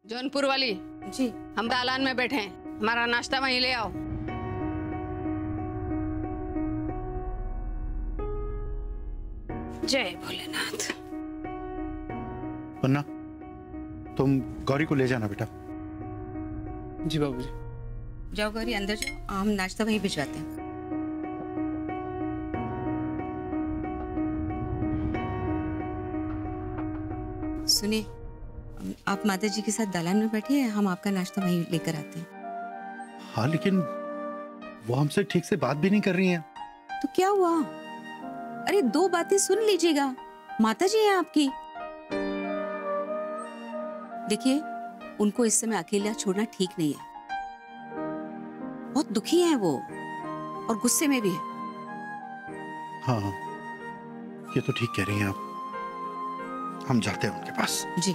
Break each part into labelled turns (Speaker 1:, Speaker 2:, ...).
Speaker 1: जौनपुर वाली
Speaker 2: जी।
Speaker 1: हम दालान में बैठे हैं, हमारा नाश्ता वहीं ले आओ। जय भोलेनाथ।
Speaker 3: पन्ना, तुम गौरी को ले जाना बेटा।
Speaker 4: जी बाबूजी।
Speaker 2: जाओ गौरी, अंदर जाओ, हम नाश्ता वहीं भिजवाते हैं। सुनिए, आप माता जी के साथ दालान में बैठिए, हम आपका नाश्ता वहीं लेकर आते हैं।
Speaker 3: हाँ, लेकिन वो हमसे ठीक से बात भी नहीं कर रही हैं।
Speaker 2: तो क्या हुआ? अरे 2 बातें सुन लीजिएगा, माता जी हैं आपकी। देखिए, उनको इस समय अकेला छोड़ना ठीक नहीं है। बहुत दुखी हैं वो और गुस्से में भी है।
Speaker 3: हाँ, ये तो ठीक कह रही हैं आप। हम जाते हैं उनके पास।
Speaker 2: जी।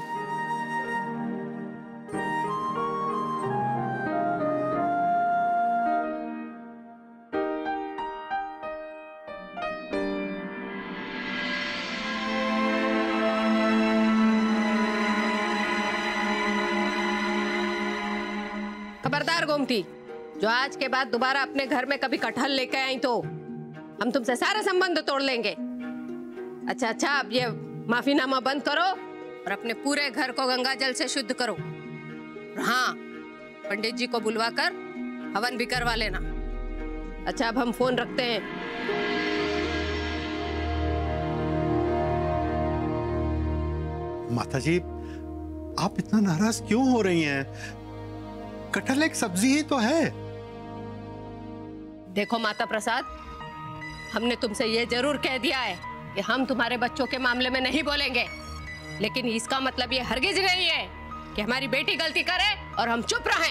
Speaker 1: खबरदार गोमती, जो आज के बाद दोबारा अपने घर में कभी कटहल लेके आई तो हम तुमसे सारे संबंध तोड़ लेंगे। अच्छा, अब ये माफीनामा बंद करो और अपने पूरे घर को गंगा जल से शुद्ध करो। हाँ, पंडित जी को बुलवाकर हवन भी करवा लेना। अच्छा, अब हम फोन रखते हैं।
Speaker 3: माता जी, आप इतना नाराज क्यों हो रही हैं? कटहल एक सब्जी ही तो है।
Speaker 1: देखो माता प्रसाद, हमने तुमसे ये जरूर कह दिया है कि हम तुम्हारे बच्चों के मामले में नहीं बोलेंगे, लेकिन इसका मतलब ये हरगिज नहीं है कि हमारी बेटी गलती करे और हम चुप रहें।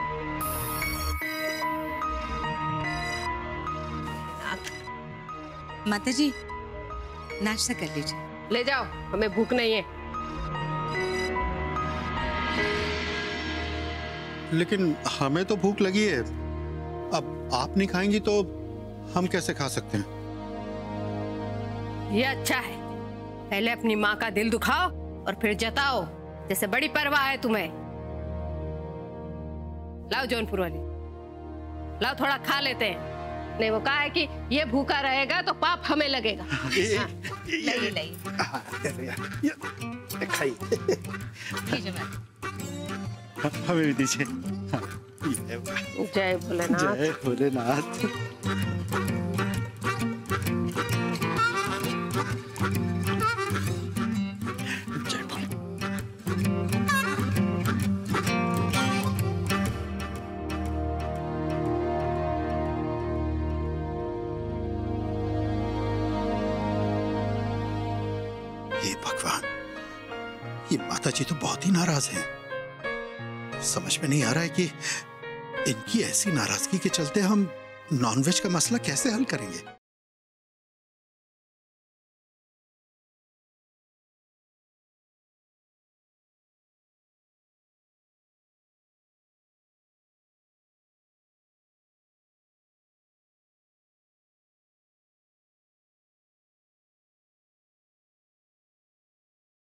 Speaker 2: माता जी, नाश्ता कर लीजिए।
Speaker 1: ले जाओ, हमें भूख नहीं है।
Speaker 3: लेकिन हमें तो भूख लगी है। अब आप नहीं खाएंगी तो हम कैसे खा सकते हैं?
Speaker 1: ये अच्छा है, पहले अपनी माँ का दिल दुखाओ और फिर जताओ जैसे बड़ी परवाह है तुम्हें। लाओ जौनपुर वाली, लाओ, थोड़ा खा लेते हैं। नहीं, वो कहा है कि ये भूखा रहेगा तो पाप हमें लगेगा।
Speaker 2: लाइए।
Speaker 3: खाइए। हमें भी दीजिए।
Speaker 1: जय भोलेनाथ।
Speaker 3: जय भोलेनाथ। जय भोले। हे भगवान, ये माता जी तो बहुत ही नाराज हैं। समझ में नहीं आ रहा है कि इनकी ऐसी नाराजगी के चलते हम नॉनवेज का मसला कैसे हल करेंगे।